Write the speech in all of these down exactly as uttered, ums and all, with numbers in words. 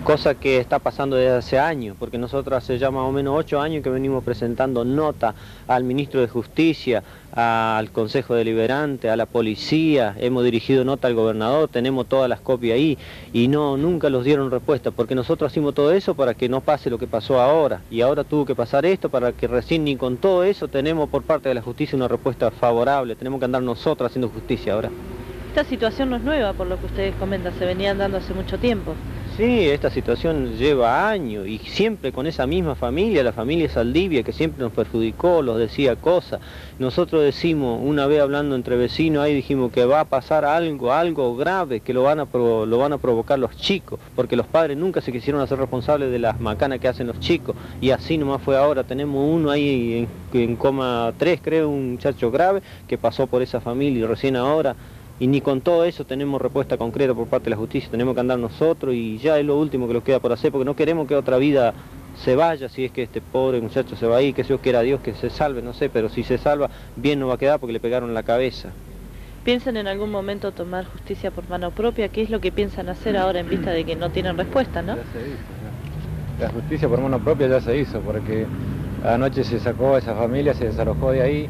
cosa que está pasando desde hace años, porque nosotros hace ya más o menos ocho años que venimos presentando nota al Ministro de Justicia, al Consejo Deliberante, a la policía, hemos dirigido nota al gobernador, tenemos todas las copias ahí, y no, nunca los dieron respuesta, porque nosotros hicimos todo eso para que no pase lo que pasó ahora, y ahora tuvo que pasar esto para que recién ni con todo eso tenemos por parte de la justicia una respuesta favorable, tenemos que andar nosotros haciendo justicia ahora. Esta situación no es nueva, por lo que ustedes comentan, se venían dando hace mucho tiempo. Sí, esta situación lleva años y siempre con esa misma familia, la familia Saldivia, que siempre nos perjudicó, los decía cosas. Nosotros decimos, una vez hablando entre vecinos, ahí dijimos que va a pasar algo, algo grave, que lo van a, pro, lo van a provocar los chicos, porque los padres nunca se quisieron hacer responsables de las macanas que hacen los chicos, y así nomás fue ahora. Tenemos uno ahí en, en coma tres, creo, un muchacho grave, que pasó por esa familia y recién ahora. Y ni con todo eso tenemos respuesta concreta por parte de la justicia, tenemos que andar nosotros y ya es lo último que nos queda por hacer, porque no queremos que otra vida se vaya, si es que este pobre muchacho se va ahí, que Dios quiera a Dios que se salve, no sé, pero si se salva, bien no va a quedar porque le pegaron la cabeza. ¿Piensan en algún momento tomar justicia por mano propia? ¿Qué es lo que piensan hacer ahora en vista de que no tienen respuesta, no? Ya se hizo, ya. La justicia por mano propia ya se hizo, porque anoche se sacó a esa familia, se desalojó de ahí.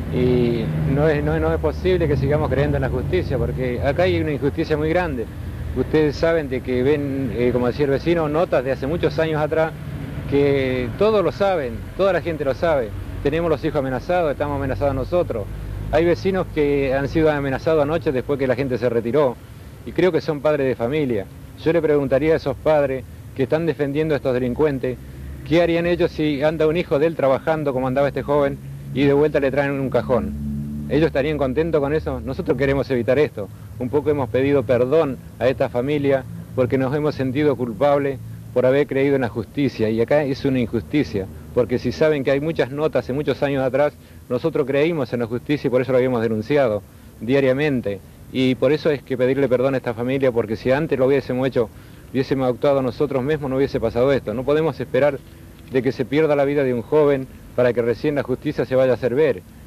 Y no es, no, no es posible que sigamos creyendo en la justicia, porque acá hay una injusticia muy grande. Ustedes saben de que ven, eh, como decía el vecino, notas de hace muchos años atrás, que todos lo saben, toda la gente lo sabe. Tenemos los hijos amenazados, estamos amenazados nosotros. Hay vecinos que han sido amenazados anoche después que la gente se retiró, y creo que son padres de familia. Yo le preguntaría a esos padres que están defendiendo a estos delincuentes, ¿qué harían ellos si anda un hijo de él trabajando como andaba este joven, y de vuelta le traen un cajón? ¿Ellos estarían contentos con eso? Nosotros queremos evitar esto. Un poco hemos pedido perdón a esta familia porque nos hemos sentido culpables por haber creído en la justicia, y acá es una injusticia, porque si saben que hay muchas notas hace muchos años atrás, nosotros creímos en la justicia y por eso lo habíamos denunciado diariamente, y por eso es que pedirle perdón a esta familia, porque si antes lo hubiésemos hecho, hubiésemos actuado nosotros mismos, no hubiese pasado esto. No podemos esperar de que se pierda la vida de un joven para que recién la justicia se vaya a hacer ver.